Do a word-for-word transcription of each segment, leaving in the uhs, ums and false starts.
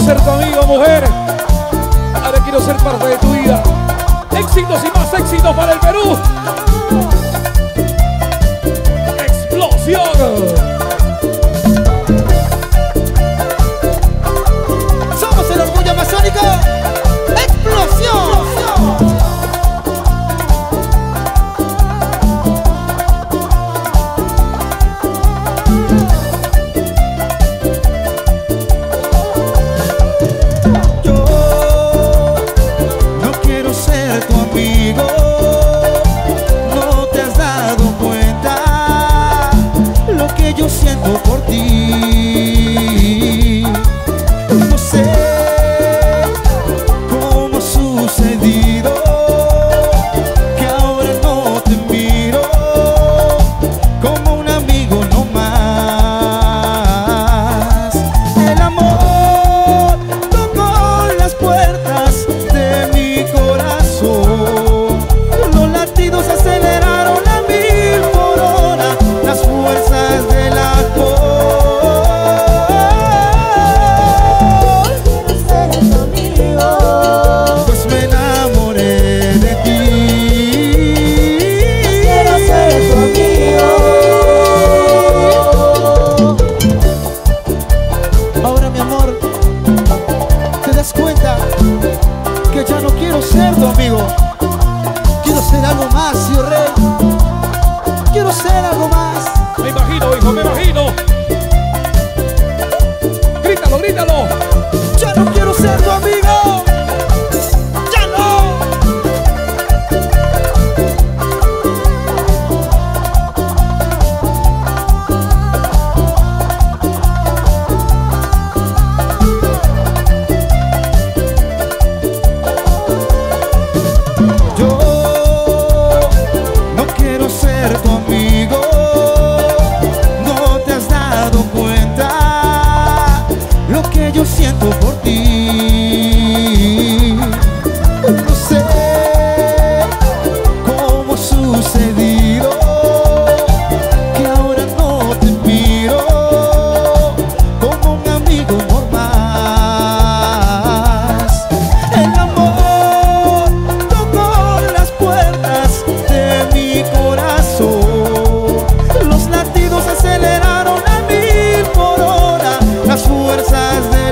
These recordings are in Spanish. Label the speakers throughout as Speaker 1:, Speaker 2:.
Speaker 1: ser tu amigo, mujer. Ahora quiero ser parte de tu vida. Éxitos y más éxitos para el Perú. Explosión.
Speaker 2: Somos el orgullo amazónico. Explosión. Yo siento por ti. No sé cómo ha sucedido que ahora no te miro como un amigo no más. El amor tocó las puertas de mi corazón. Los latidos aceleraron a mil por hora. Las fuerzas de que ya no quiero ser tu amigo. Quiero ser algo más, Sio Rey. Quiero ser algo más.
Speaker 1: Me imagino, hijo, me imagino. Grítalo, grítalo.
Speaker 2: Ya no quiero ser tu amigo. Ya no. Yo siento por ti. No sé cómo ha sucedido que ahora no te miro como un amigo normal. El amor tocó las puertas de mi corazón. Los latidos aceleraron a mil por hora. Las fuerzas de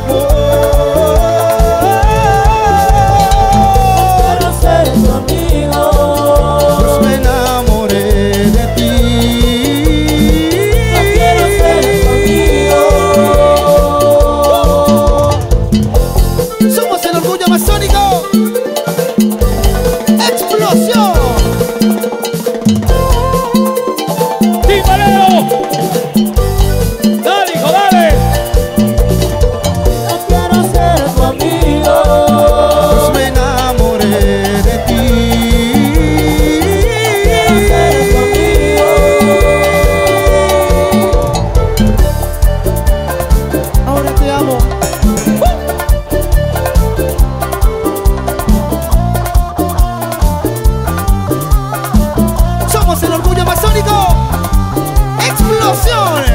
Speaker 2: amazónico. Explosión.
Speaker 1: ¡Timbalero! ¡Dale, hijo, dale!
Speaker 2: No quiero ser tu amigo, pues me enamoré de ti. No quiero ser tu amigo. Ahora te amo. El orgullo amazónico. Explosión.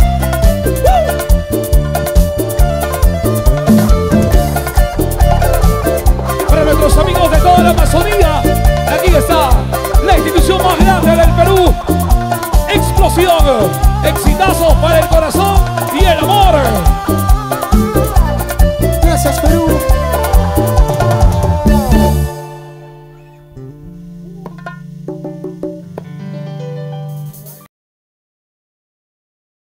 Speaker 1: Para nuestros amigos de toda la Amazonía, aquí está la institución más grande del Perú. Explosión. Exitazos para el corazón y el amor.
Speaker 2: Gracias, Perú.